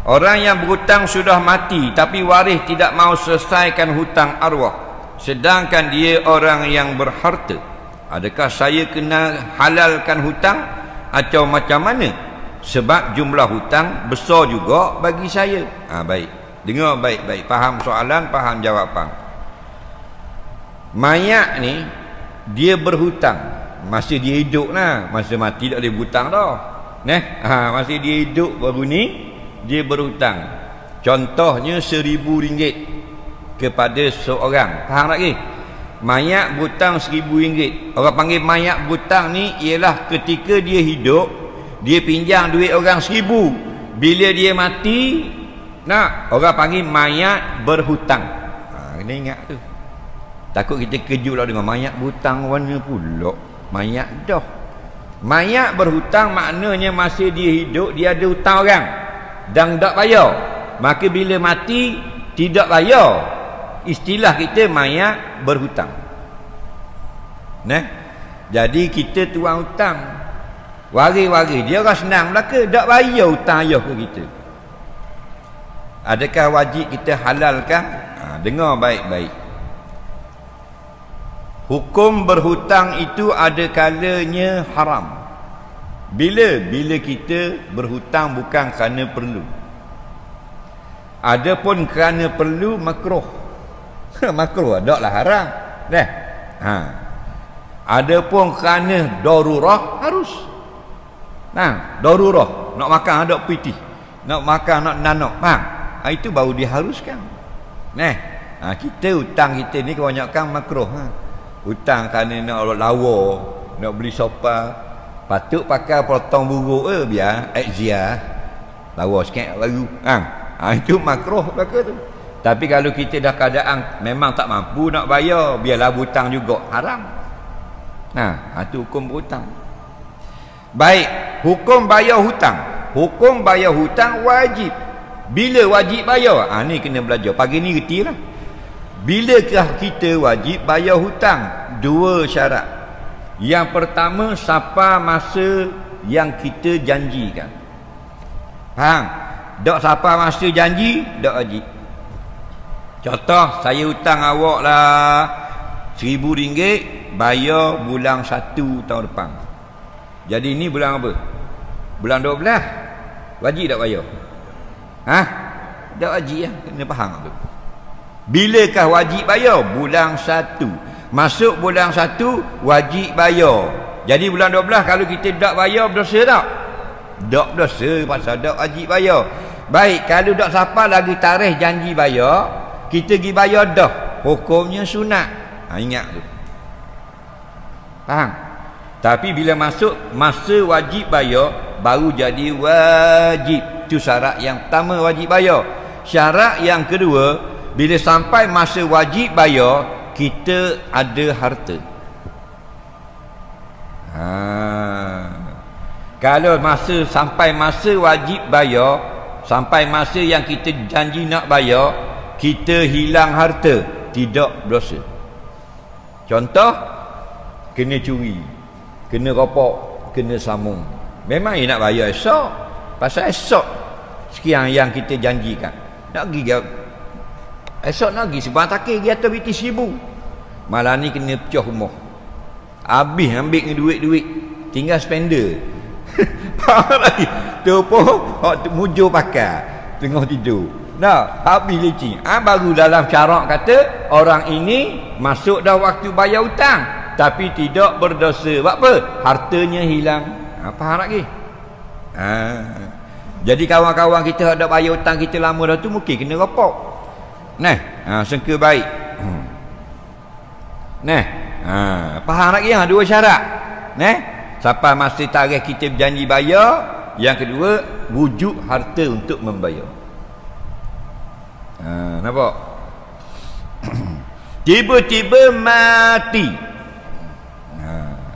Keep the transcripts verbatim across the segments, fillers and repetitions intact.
Orang yang berhutang sudah mati tapi waris tidak mau selesaikan hutang arwah, sedangkan dia orang yang berharta. Adakah saya kena halalkan hutang atau macam mana? Sebab jumlah hutang besar juga bagi saya. Ha, baik. Dengar baik-baik. Faham soalan, faham jawapan. Mayat ni, dia berhutang. Masa dia hidup lah. Masa mati tak boleh berhutang dah. Nah, ha, masa dia hidup baru ni, dia berhutang. Contohnya seribu ringgit kepada seorang. Faham lagi? Mayat berhutang seribu ringgit. Orang panggil mayat berhutang ni ialah ketika dia hidup, dia pinjam duit orang seribu. Bila dia mati, nak orang panggil mayat berhutang. Ha, kena ingat tu. Takut kita kejut lah dengan mayat berhutang mana pula. Mayat dah. Mayat berhutang maknanya masa dia hidup dia ada hutang orang dan tak bayar. Maka bila mati tidak bayar. Istilah kita mayat berhutang. Nah, jadi kita tuang hutang. Wari-wari dia orang senang belaka, tak bayar hutang ayah ke kita. Adakah wajib kita halalkan? Ha, dengar baik-baik. Hukum berhutang itu ada kalanya haram. Bila? Bila kita berhutang bukan kerana perlu. Adapun kerana perlu makruh. Makruh taklah haram. Dah. Ha. Adapun kerana darurah harus. Nah, darurah, nak makan ada piti. Nak makan nak nanok, faham? Ha, itu baru diharuskan. Nah, ha, kita hutang kita ni kebanyakan makruh. Ha. Hutang kerana nak lawa, nak beli sopa, patut pakai potong buruk eh biar ekzia. Lawa sikit baru. Ha. Ha, itu makruh belaka tu. Tapi kalau kita dah keadaan memang tak mampu nak bayar, biarlah hutang juga, haram. Nah, ha, itu hukum berhutang. Baik, hukum bayar hutang. Hukum bayar hutang wajib. Bila wajib bayar? Ha, ni kena belajar. Pagi ni reti lah. Bilakah kita wajib bayar hutang? Dua syarat. Yang pertama, sampai masa yang kita janjikan. Faham? Tak sampai masa janji, tak wajib. Contoh, saya hutang awak lah seribu ringgit, bayar bulan satu tahun depan. Jadi ni bulan apa? Bulan dua belas. Wajib tak bayar? Ha? Tak wajib lah. Kena faham tu. Bilakah wajib bayar? Bulan satu. Masuk bulan satu, wajib bayar. Jadi bulan dua belas kalau kita tak bayar, berdosa tak? Tak berdosa pasal tak wajib bayar. Baik, kalau tak sampai lagi tarikh janji bayar, kita pergi bayar dah. Hukumnya sunat. Ha, ingat tu. Faham? Tapi bila masuk masa wajib bayar, baru jadi wajib. Itu syarat yang pertama, wajib bayar. Syarat yang kedua, bila sampai masa wajib bayar, kita ada harta. Ha. Kalau masa sampai masa wajib bayar, sampai masa yang kita janji nak bayar, kita hilang harta, tidak berdosa. Contoh, kena curi, kena ropok, kena sambung. Memang ia nak bayar esok. Pasal esok sekian yang kita janjikan. Nak pergi esok nak pergi sebuah takir pergi atas B T seribu. Malah ni kena pecah rumah. Habis ambil ni duit-duit, tinggal spender. Faham lagi? Tu pun hak mujur pakai tengah tidur. Nah, habis licin. Ah, baru dalam syarak kata orang ini masuk dah waktu bayar hutang, tapi tidak berdosa. Sebab apa? Hartanya hilang. Ha, faham lagi? Ha. Jadi kawan-kawan kita ada bayar hutang kita lama dah tu mungkin kena ropok. Nah, ha, sangka baik. Hmm. Nah, ha, faham lagi ha, dua syarat. Nah, sampai masa tarikh kita berjanji bayar. Yang kedua, wujud harta untuk membayar. Ha, nampak? Tiba-tiba mati. Ha.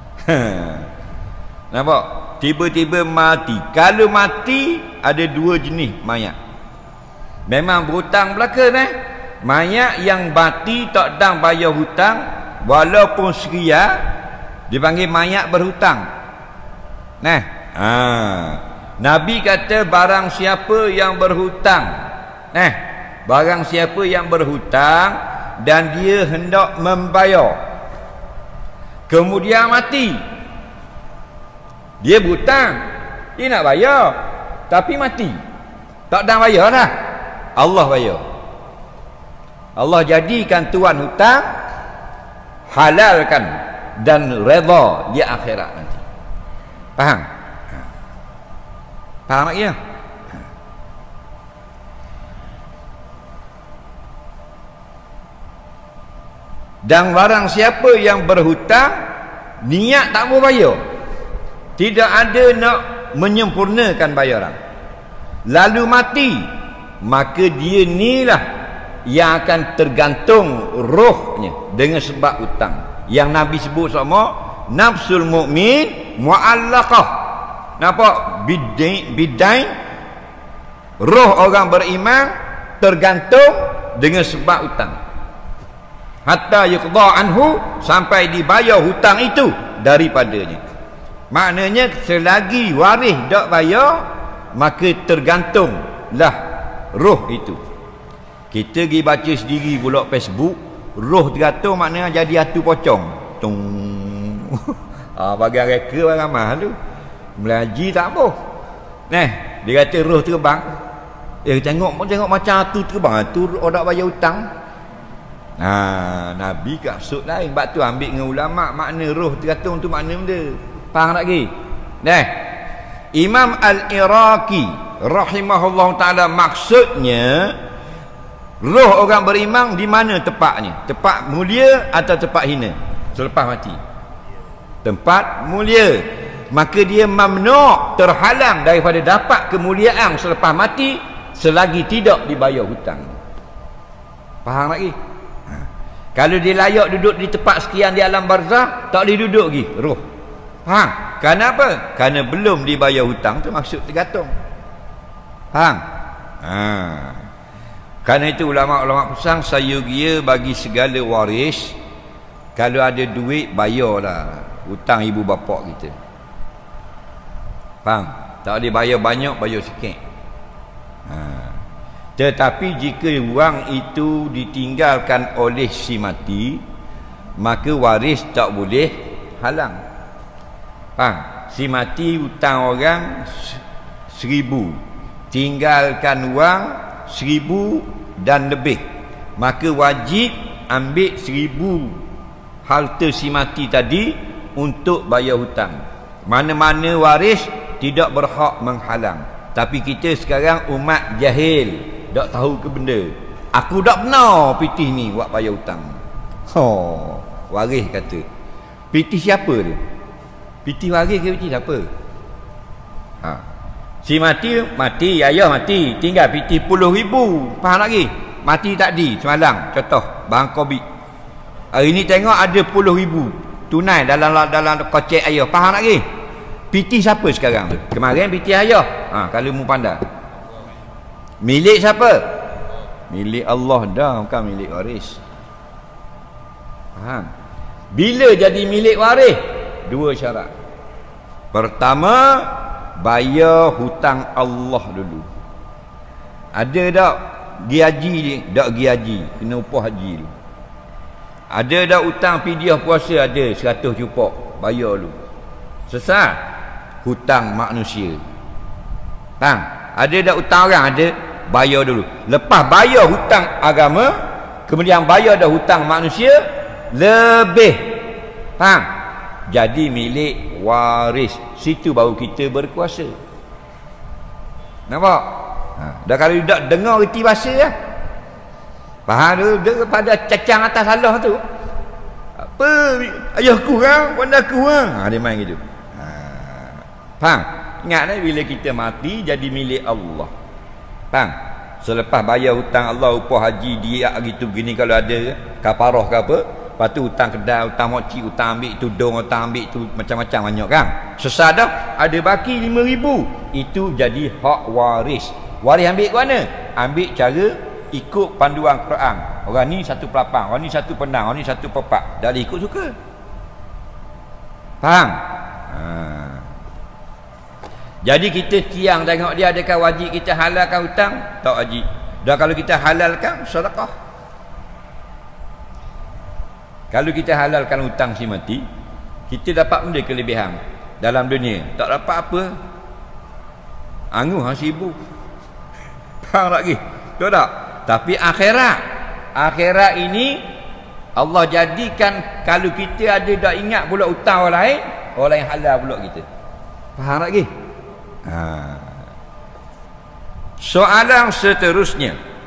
Nampak? Tiba-tiba mati. Kalau mati, ada dua jenis mayat. Memang berhutang belaka eh? Mayat yang mati tak dang bayar hutang, walaupun seria, dipanggil mayat berhutang. Nah, ha. Nabi kata barang siapa yang berhutang, eh, barang siapa yang berhutang dan dia hendak membayar, kemudian mati. Dia berhutang, dia nak bayar, tapi mati, tak dah bayar dah. Allah bayar. Allah jadikan tuan hutang, halalkan dan redha di akhirat nanti. Faham? Faham tak ya? Dan barang siapa yang berhutang niat tak mau bayar, tidak ada nak menyempurnakan bayaran, lalu mati, maka dia inilah yang akan tergantung rohnya dengan sebab hutang. Yang Nabi sebut sama nafsul mukmin muallaqah. Nampak? Bidain, bidain, roh orang beriman tergantung dengan sebab hutang. Hatta yuqda anhu, sampai dibayar hutang itu daripadanya. Maknanya selagi waris tak bayar, maka tergantunglah roh itu. Kita pergi baca sendiri pula Facebook, roh tergantung maknanya jadi hatu pocong. Tung. Ah, bagi reka orang ramah tu. Melaji tak apa. Nah, dia kata roh terbang. Eh tengok tengok macam hatu terbang, tu orang bayar hutang. Ha, Nabi maksud lain. Sebab tu ambil dengan ulama makna roh tergantung tu makna benda. Faham tak lagi? Nah, Imam Al-Iraqi rahimahullah taala maksudnya roh orang beriman di mana tepatnya? Tempat mulia atau tempat hina selepas mati? Tempat mulia. Maka dia mamnu', terhalang daripada dapat kemuliaan selepas mati selagi tidak dibayar hutang. Faham lagi? Ha. Kalau dia layak duduk di tempat sekian di alam barzah, tak boleh duduk lagi roh. Faham? Kerana apa? Kerana belum dibayar hutang tu maksud tergantung. Faham? Ha. Kerana itu ulama-ulama pesan saya dia bagi segala waris, kalau ada duit bayarlah hutang ibu bapa kita. Faham? Tak boleh bayar banyak, bayar sikit. Ha. Tetapi jika wang itu ditinggalkan oleh si mati, maka waris tak boleh halang. Faham? Si mati hutang orang seribu, tinggalkan wang seribu dan lebih, maka wajib ambil seribu harta si mati tadi untuk bayar hutang. Mana-mana waris tidak berhak menghalang. Tapi kita sekarang umat jahil, tak tahu ke benda. Aku tak pernah pitih ni buat bayar hutang. Oh, waris kata. Pitih siapa tu? Pitih waris ke pitih siapa? Ha. Si mati, mati, ayah mati, tinggal pitih puluh ribu. Faham lagi? Mati tadi, semalam, contoh, Bang Kobi. Hari ni tengok ada puluh ribu tunai dalam dalam kocek ayah. Faham lagi? Pitih siapa sekarang tu? Kemarin pitih ayah. Ha, kalau mu pandai. Milik siapa? Milik Allah dah, bukan milik waris. Faham? Bila jadi milik waris? Dua syarat. Pertama, bayar hutang Allah dulu. Ada tak pergi haji ni? Tak pergi haji, kena upah haji dulu. Ada tak hutang fidyah puasa? Ada seratus cupok, bayar dulu. Sesat hutang manusia. Faham? Ada tak hutang orang? Ada, bayar dulu. Lepas bayar hutang agama, kemudian bayar dah hutang manusia, lebih, faham? Jadi milik waris. Situ baru kita berkuasa. Nampak? Ha, dah kalau tak dengar reti bahasa lah. Faham tu? Dia pada cacang atas salah tu. Apa? Ayah kurang, benda kurang. Ha, dia main gitu. Ha. Faham? Ingat lah, bila kita mati jadi milik Allah. Faham? Selepas bayar hutang Allah, upah haji dia gitu begini kalau ada kafarah ke apa, lepas tu hutang kedai, hutang moci, hutang ambil tudung, hutang ambil tu macam-macam banyak kan. Sesadah ada baki lima ribu, itu jadi hak waris. Waris ambil ke mana? Ambil cara ikut panduan Quran. Orang ni satu pelapang, orang ni satu penang, orang ni satu pepak. Dah ikut suka. Faham? Ha. Jadi kita tiang tengok dia, adakah wajib kita halalkan hutang? Tak wajib. Dan kalau kita halalkan, sedekah. Kalau kita halalkan hutang si mati, kita dapat benda kelebihan dalam dunia. Tak dapat apa? Anguh ha sibuk. Faham lagi? Betul tak? Tapi akhirat, akhirat ini Allah jadikan kalau kita ada dak ingat pula hutang orang lain, orang lain halal pula kita. Faham lagi? Ha. Soalan seterusnya,